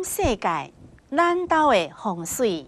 世界，咱家的风水。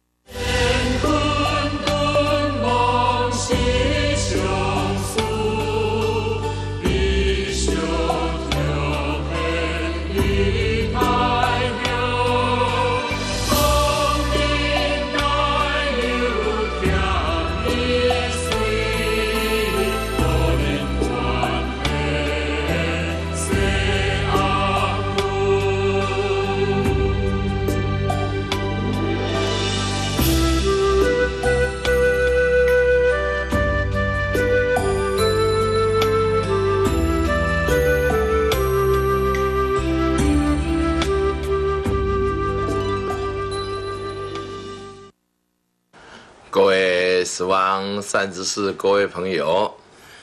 各位十方善知识，各位朋友，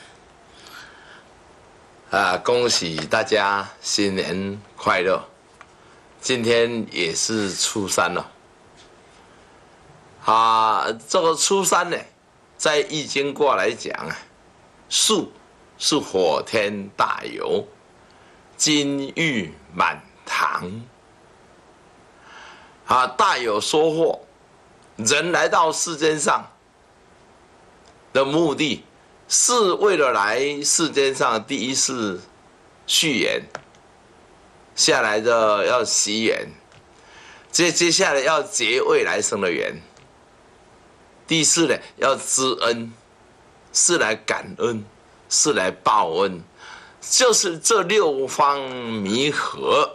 恭喜大家新年快乐！今天也是初三了，这个初三呢，在易经卦来讲巳是火天大有，金玉满堂，大有收获。人来到世间上的目的，是为了来世间上，第一是续缘，下来的要习缘，接下来要结未来生的缘。第四呢，要知恩，是来感恩，是来报恩，就是这六方弥合。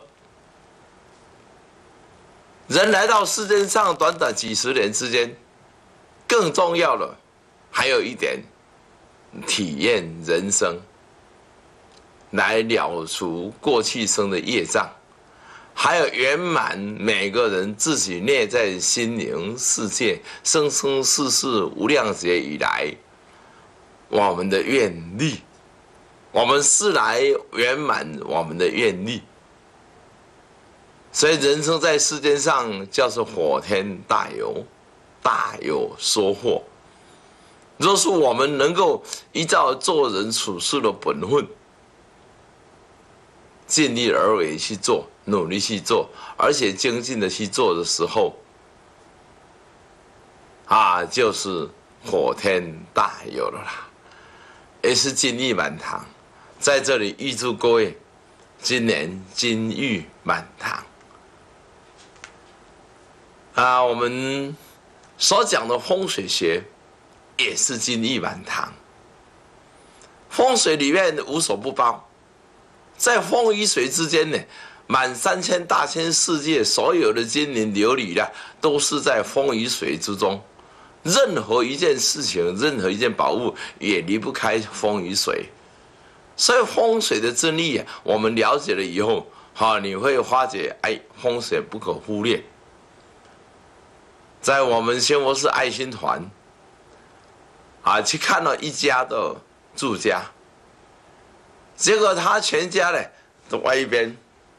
人来到世间上短短几十年之间，更重要的还有一点，体验人生，来了除过去生的业障，还有圆满每个人自己内在心灵世界生生世世无量劫以来我们的愿力，我们是来圆满我们的愿力。所以人生在世间上叫做火天大有，大有收获。若是我们能够依照做人处事的本分，尽力而为去做，努力去做，而且精进的去做的时候，就是火天大有了啦，也是金玉满堂。在这里预祝各位今年金玉满堂。我们所讲的风水学也是金玉满堂。风水里面无所不包，在风与水之间呢，满3000大千世界所有的金银琉璃都是在风与水之中。任何一件事情，任何一件宝物也离不开风与水。所以风水的真理我们了解了以后，你会发觉，风水不可忽略。在我们仙佛寺爱心团去看了一家的住家，结果他全家呢都歪一边，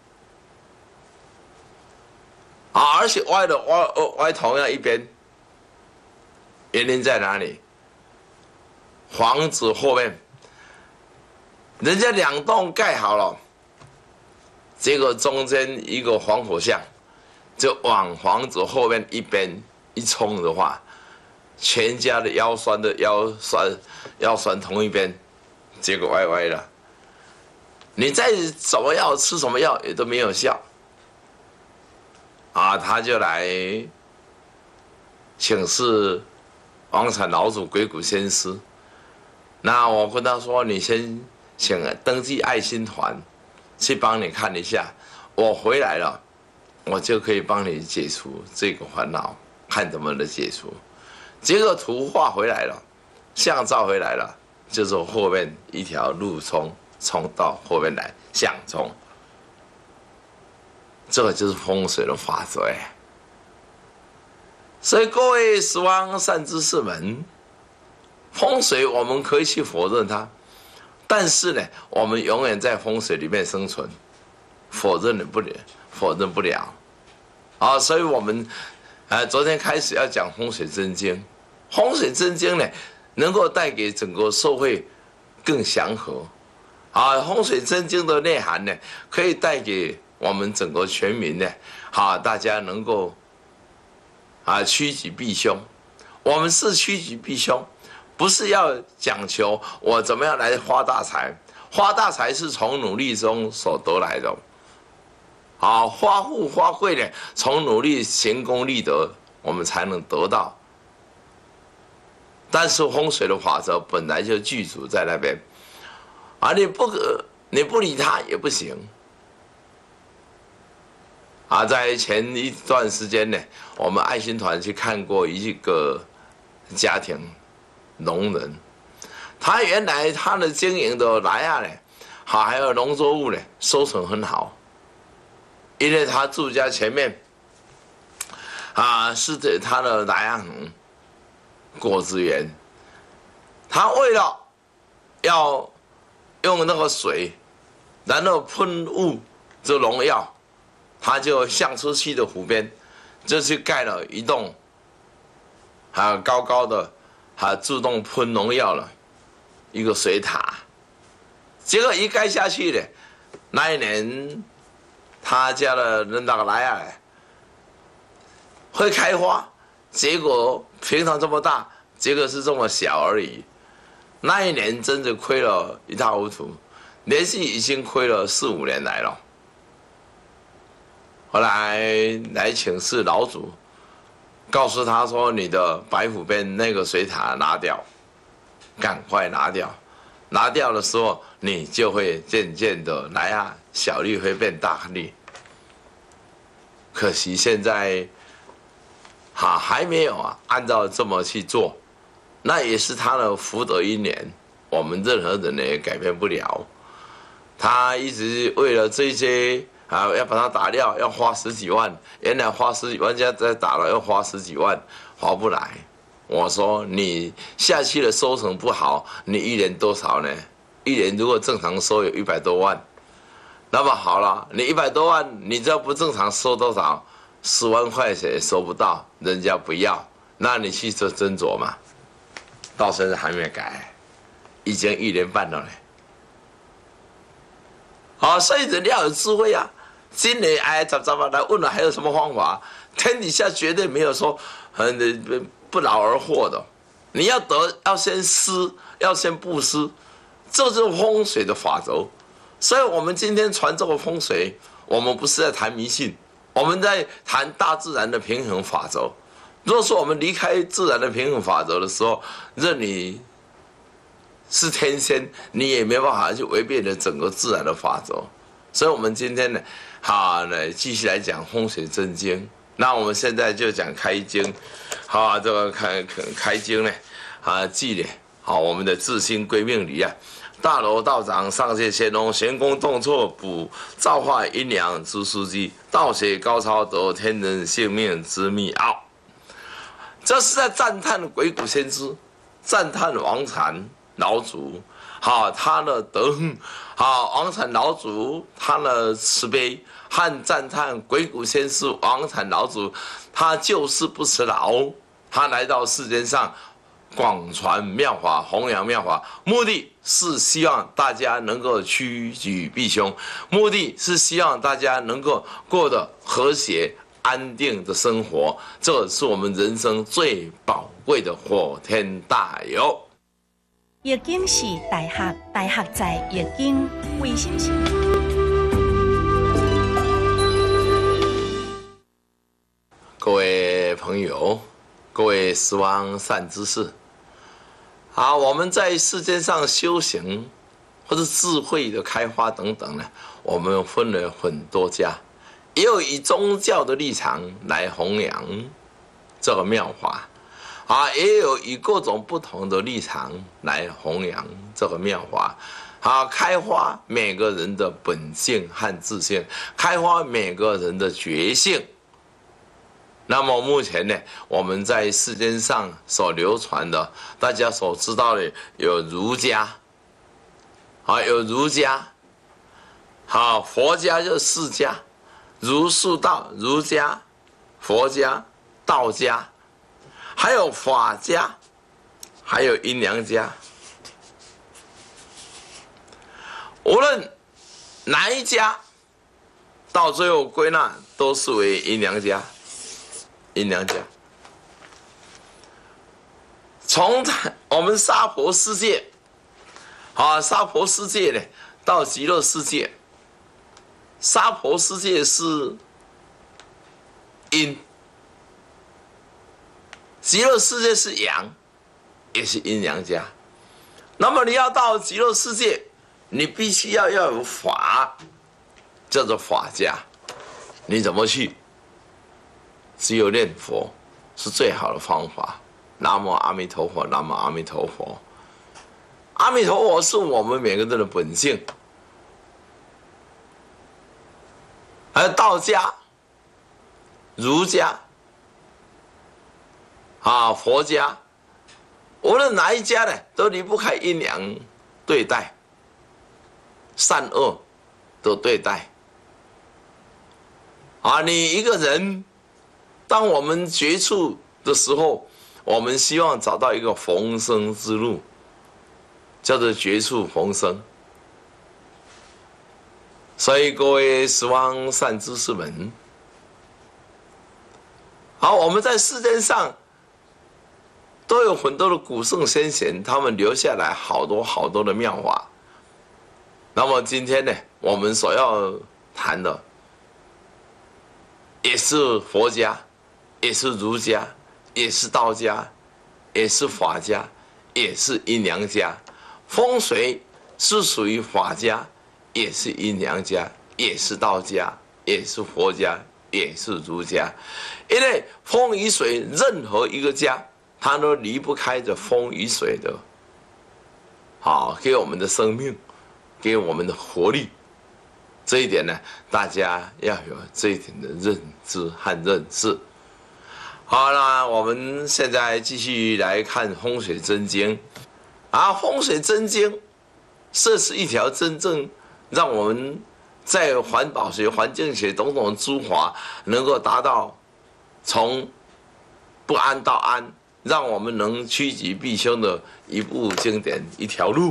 而且歪同样一边。原因在哪里？房子后面，人家2栋盖好了，结果中间一个防火巷，就往房子后面一边一冲的话，全家的腰酸同一边，结果歪歪了。你再怎么药吃什么药也都没有效。他就来请示王禅老祖鬼谷先师。那我跟他说，你先请登记爱心团，去帮你看一下。我回来了，我就可以帮你解除这个烦恼。看怎么能解除，结果图画回来了，相照回来了，就是后面一条路冲到后面来相冲，这个就是风水的法则。所以各位十方善知识们，风水我们可以去否认它，但是呢，我们永远在风水里面生存，否认不了。所以我们昨天开始要讲风水真经，风水真经呢，能够带给整个社会更祥和。风水真经的内涵呢，可以带给我们整个全民呢，大家能够趋吉避凶。我们是趋吉避凶，不是要讲求我怎么样来发大财。发大财是从努力中所得来的，发富发贵呢，从努力行功立德，我们才能得到。但是风水的法则本来就具足在那边，你不理它也不行。在前一段时间呢，我们爱心团去看过一个家庭，农人，他原来他的经营的莱亚呢，还有农作物呢，收成很好，因为他住家前面是他的莱亚果子园，他为了要用那个水，然后喷雾这农药，他就向出去的湖边，就去盖了一栋高高的自动喷农药了一个水塔。结果一盖下去呢，那一年他家的那个莱亚会开花，结果平常这么大，结果是这么小而已。那一年真的亏了一塌糊涂，连续已经亏了4、5年来了。后来请示老祖，告诉他说：“你的白虎边那个水塔拿掉，赶快拿掉。拿掉的时候，你就会渐渐的小利会变大利。”可惜现在还没有按照这么去做，那也是他的福德因缘，我们任何人也改变不了。他一直为了这些要把它打掉，要花10几万，原来花10几万家再打了要花10几万，划不来。我说你下去的收成不好，你一年多少呢？一年如果正常收有100多万，那么好了，你100多万，你只要不正常收多少，10万块钱也收不到，人家不要，那你去做斟酌嘛。到现在还没改，已经1年半了呢。所以人要有智慧啊。今年杂来问了还有什么方法？天底下绝对没有说不劳而获的。你要得，要先施，要先布施，这就是风水的法则。所以我们今天传这个风水，我们不是在谈迷信，我们在谈大自然的平衡法则。如果说我们离开自然的平衡法则的时候，任你是天仙，你也没办法去违背了整个自然的法则。所以我们今天呢，继续来讲风水真经。那我们现在就讲开经，这个开经呢，记呢，我们的自心归命理大楼道长上界乾隆玄功动错补造化阴阳之枢机，道学高超得天人性命之秘奥。这是在赞叹鬼谷先知，赞叹王禅老祖，他的德行，王禅老祖他的慈悲，和赞叹鬼谷先师王禅老祖，他救世不辞劳，他来到世间上广传妙法，弘扬妙法，目的是希望大家能够趋吉避凶，目的是希望大家能够过得和谐安定的生活，这是我们人生最宝贵的火天大有。 易经是大学，大学在易经，为什么是？ 各位朋友，各位十方善知识，我们在世间上修行或者智慧的开发等等呢，我们分了很多家，也有以宗教的立场来弘扬这个妙法，也有以各种不同的立场来弘扬这个妙法，开发每个人的本性和自性，开发每个人的觉性。那么目前呢，我们在世间上所流传的，大家所知道的有儒家，有儒家，佛家就是4家，儒释道，儒家、佛家、道家，还有法家，还有阴阳家。无论哪一家， 到最后归纳都是为阴阳家。阴阳家。从我们娑婆世界，娑婆世界呢，到极乐世界。娑婆世界是阴，极乐世界是阳，也是阴阳家。那么你要到极乐世界，你必须要有法，叫做法家。你怎么去？只有念佛是最好的方法。南无阿弥陀佛，南无阿弥陀佛。阿弥陀佛是我们每个人的本性。而道家、儒家、佛家，无论哪一家呢，都离不开阴阳对待，善恶都对待。你一个人，当我们接触的时候，我们希望找到一个逢生之路，叫做绝处逢生。所以各位十方善知识们，我们在世间上都有很多的古圣先贤，他们留下来好多好多的妙法。那么今天呢，我们所要谈的，也是佛家，也是儒家，也是道家，也是法家，也是阴阳家。风水是属于法家，也是阴阳家，也是道家，也是佛家，也是儒家。因为风与水，任何一个家，它都离不开这风与水的，给我们的生命，给我们的活力。这一点呢，大家要有这一点的认知和认识。好，那我们现在继续来看风水真经。风水真经，这是一条真正让我们在环保学、环境学种种诸法能够达到从不安到安，让我们能趋吉避凶的一部经典，一条路。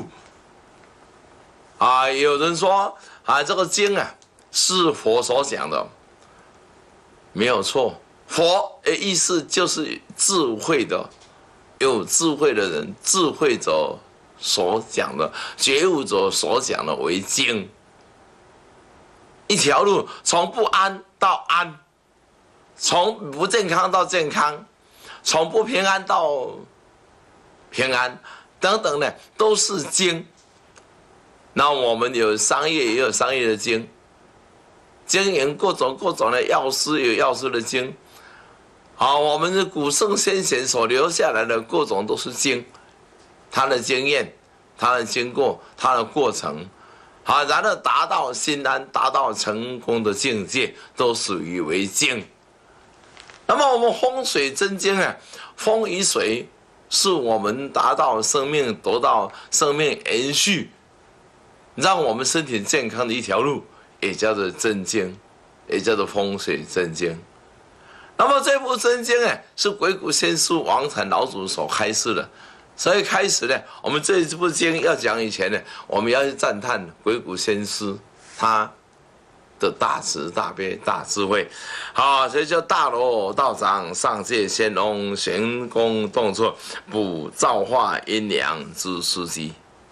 有人说这个经是佛所讲的，没有错。佛的意思就是智慧的，有智慧的人，智慧者所讲的，觉悟者所讲的为经。一条路从不安到安，从不健康到健康，从不平安到平安，等等呢，都是经。那我们有商业，也有商业的经，经营各种的药师，有药师的经。我们的古圣先贤所留下来的各种都是经，他的经验，他的经过，他的过程，然后达到心安，达到成功的境界，都属于为经。那么我们风水真经风与水是我们达到生命，得到生命延续，让我们身体健康的一条路，也叫做真经，也叫做风水真经。那么这部真经是鬼谷先师王禅老祖所开示的，所以开始呢，我们这部经要讲以前呢，我们要去赞叹鬼谷先师他的大慈大悲大智慧。所以叫大罗道长上界仙龙玄功动作补造化阴阳之司机。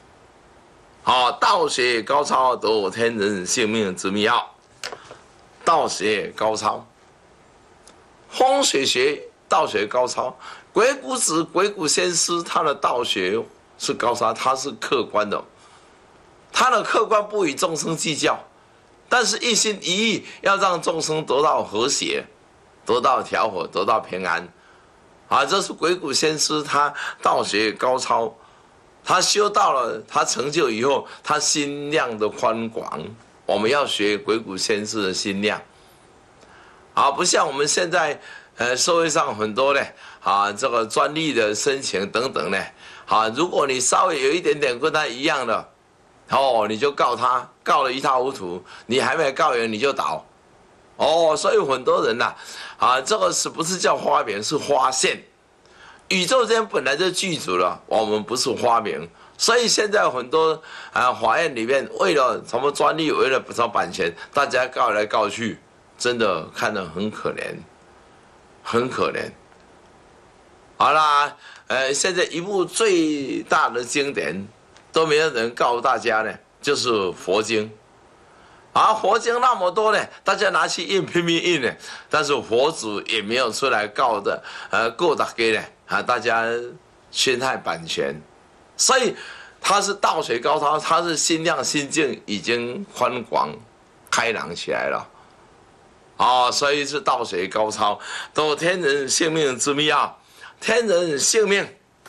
道学高超得天人性命之妙，道学高超。风水学、道学高超，鬼谷先师他的道学是高超，他是客观的，他的客观不与众生计较，但是一心一意要让众生得到和谐，得到调和，得到平安。这是鬼谷先师他道学高超，他修到了，他成就以后，他心量的宽广，我们要学鬼谷先师的心量。不像我们现在，社会上很多呢，这个专利的申请等等呢，如果你稍微有一点点跟他一样的，你就告他，告了一塌糊涂，你还没告完你就倒，所以很多人这个是不是叫花名，是花现。宇宙间本来就具足了，我们不是花名， 所以现在很多法院里面为了什么专利，为了什么版权，大家告来告去，真的看得很可怜，很可怜。好啦，现在一部最大的经典都没有人告大家呢，就是佛经。佛经那么多呢，大家拿去印，拼命印呢，但是佛祖也没有出来告的，告大家呢，大家侵害版权。所以他是道水高超，他是心量心境已经宽广开朗起来了，所以是道水高超，都天人性命之妙，天人性命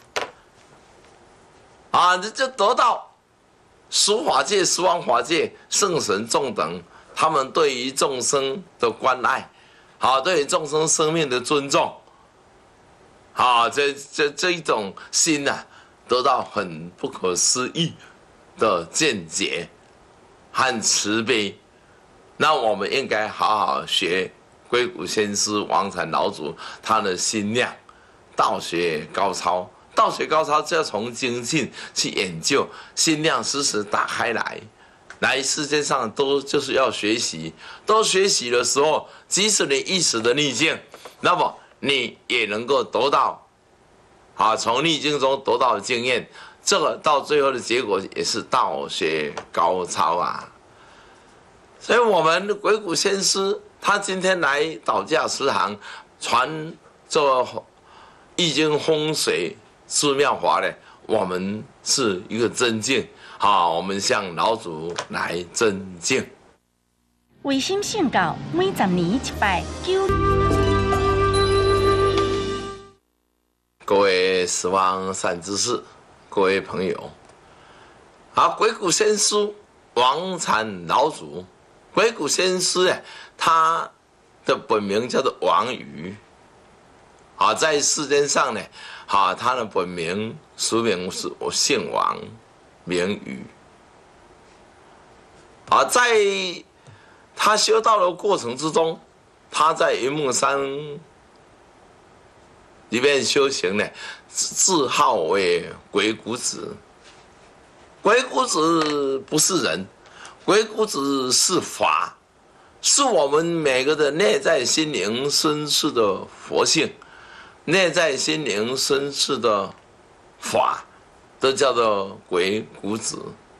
就得到十法界、十方法界圣神众等，他们对于众生的关爱，对于众生生命的尊重，这一种心得到很不可思议的见解和慈悲。那我们应该好好学龟谷先师王禅老祖他的心量，道学高超，道学高超就要从精进去研究，心量时时打开来世界上都就是要学习，都学习的时候，即使你一时的逆境，那么你也能够得到从逆境中得到经验，这个到最后的结果也是道学高超所以我们龟谷先师他今天来导驾慈航，传这个易经风水之妙法呢，我们是一个尊敬，我们向老祖来尊敬。 卫星信教每10年一摆各位十方善知识，各位朋友，龟谷先师王禅老祖，龟谷先师他的本名叫做王宇，在世间上呢，他的本名俗名是我姓王，名宇。在他修道的过程之中，他在云梦山里面修行呢，自号为鬼谷子。鬼谷子不是人，鬼谷子是法，是我们每个的内在心灵深处的佛性，内在心灵深处的法，都叫做鬼谷子。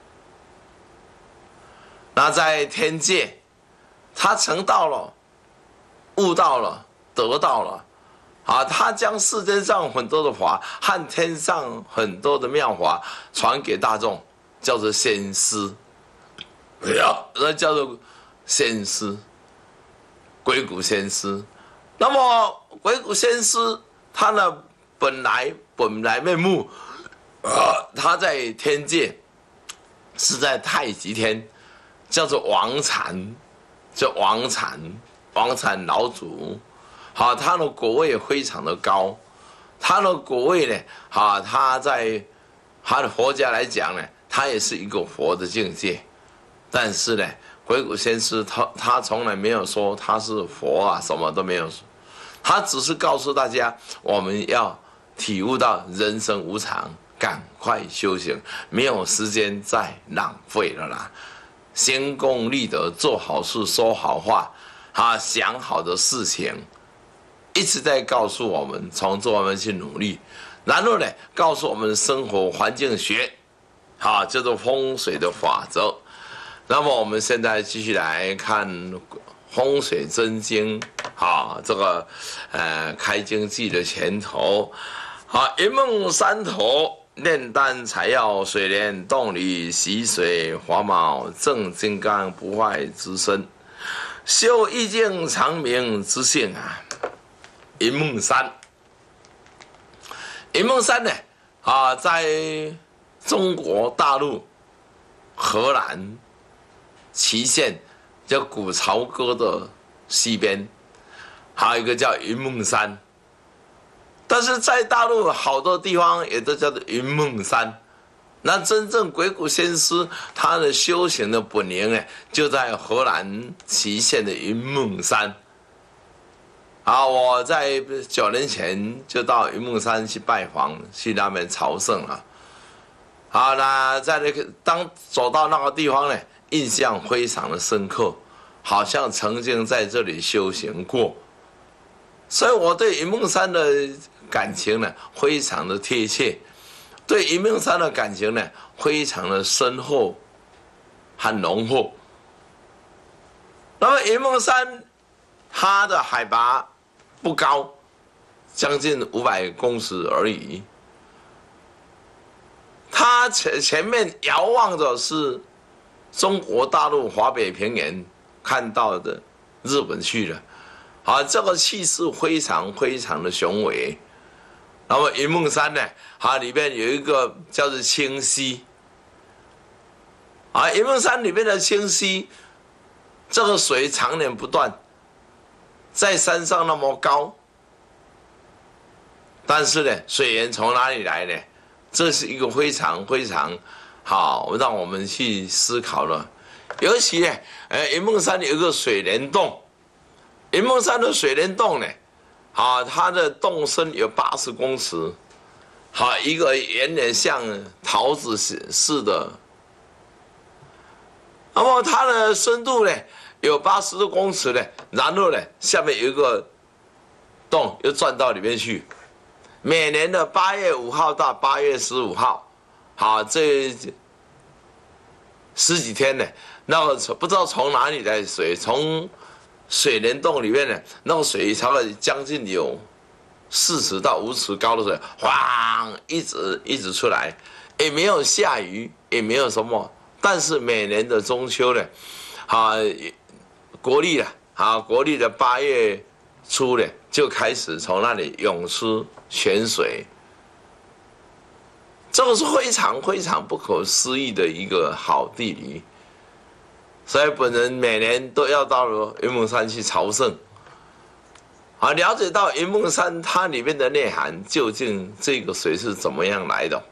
那在天界，他成道了，悟到了，得到了。他将世间上很多的法和天上很多的妙法传给大众，叫做先师。那叫做先师，鬼谷先师。那么鬼谷先师他的本来面目，他在天界是在太极天，叫做王禅，叫王禅老祖。他的果位非常的高，他的果位呢，他在他的佛家来讲呢，他也是一个佛的境界，但是呢，鬼谷先师他从来没有说他是佛什么都没有说，他只是告诉大家，我们要体悟到人生无常，赶快修行，没有时间再浪费了啦，行功立德，做好事，说好话，想好的事情。一直在告诉我们，从这方面去努力，然后呢，告诉我们生活环境学，叫做风水的法则。那么我们现在继续来看风水真经，这个开经记的前头，云梦山头炼丹采药，水帘洞里洗水华卯，正金刚不坏之身，修易经长明之性云梦山，云梦山呢，在中国大陆河南淇县叫古朝歌的西边，还有一个叫云梦山。但是在大陆好多地方也都叫做云梦山。那真正鬼谷先师他的修行的本营呢，就在河南淇县的云梦山。我在9年前就到云梦山去拜访，去那边朝圣了。 好，那在那个当走到那个地方呢，印象非常的深刻，好像曾经在这里修行过，所以我对云梦山的感情呢，非常的贴切，对云梦山的感情呢，非常的深厚和浓厚。那么云梦山它的海拔不高，将近500公尺而已。它前面遥望的是中国大陆华北平原看到的日本去了，啊，这个气势非常非常的雄伟。那么云梦山呢，啊，里面有一个叫做清溪，啊，云梦山里面的清溪，这个水常年不断，在山上那么高，但是呢，水源从哪里来呢？这是一个非常非常好让我们去思考的。尤其呢，云梦山有一个水帘洞，云梦山的水帘洞呢，啊，它的洞深有80公尺，好，一个圆圆像桃子似的。那么它的深度呢有80多公尺呢，然后呢下面有一个洞又钻到里面去。每年的8月5号到8月15号，好，这10几天呢，那个不知道从哪里来的水，从水帘洞里面呢，那个水差不多将近有40到50尺高的水，哗，一直出来，也没有下雨，也没有什么，但是每年的中秋呢，啊，国历的8月初呢，就开始从那里涌出泉水，这个是非常非常不可思议的一个好地理，所以本人每年都要到云梦山去朝圣，啊，了解到云梦山它里面的内涵，究竟这个水是怎么样来的，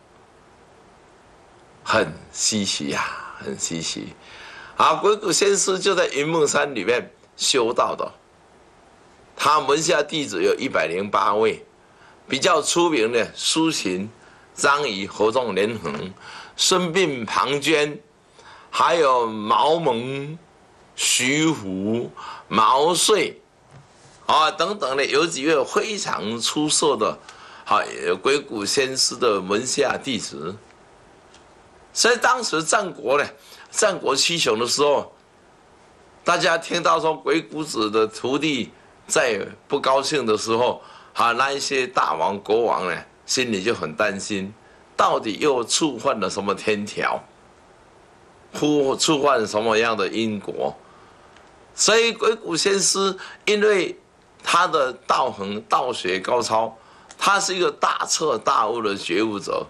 很稀奇呀，很稀奇，啊，鬼谷先师就在云梦山里面修道的。他门下弟子有108位，比较出名的苏秦、张仪、合纵连横、孙膑、庞涓，还有毛蒙、徐福、毛遂，啊等等的，有几位非常出色的，鬼谷先师的门下弟子。所以当时战国七雄的时候，大家听到说鬼谷子的徒弟在不高兴的时候，那一些大王国王呢，心里就很担心，到底又触犯了什么天条，触犯了什么样的因果。所以鬼谷先师因为他的道行道学高超，他是一个大彻大悟的觉悟者，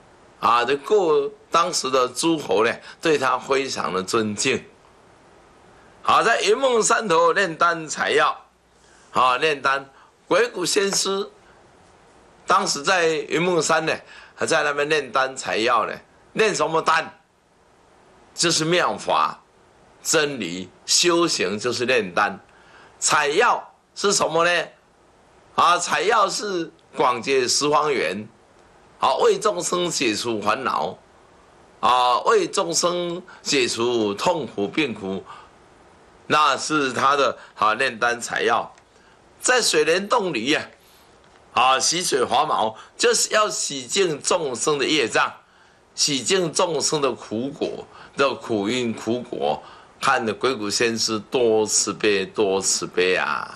当时的诸侯呢对他非常的尊敬。好，在云梦山头炼丹采药，炼丹。鬼谷先师当时在云梦山呢，还在那边炼丹采药呢。炼什么丹？就是妙法、真理、修行，就是炼丹。采药是什么呢？采药是广结十方缘，为众生解除烦恼，为众生解除痛苦病苦。那是他的炼丹采药，在水帘洞里洗水滑毛，就是要洗净众生的业障，洗净众生的苦果的苦因苦果。看的鬼谷先师多慈悲，多慈悲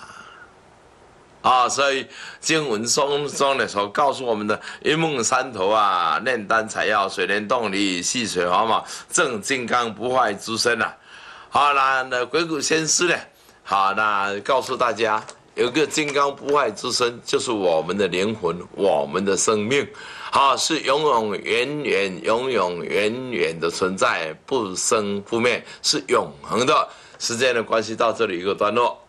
所以经文中的所告诉我们的云梦山头炼丹采药，水帘洞里细水滑毛，正金刚不坏之身那鬼谷先师呢？那告诉大家，有个金刚不坏之身，就是我们的灵魂，我们的生命，是永永远远、永永远远的存在，不生不灭，是永恒的。时间的关系，到这里一个段落。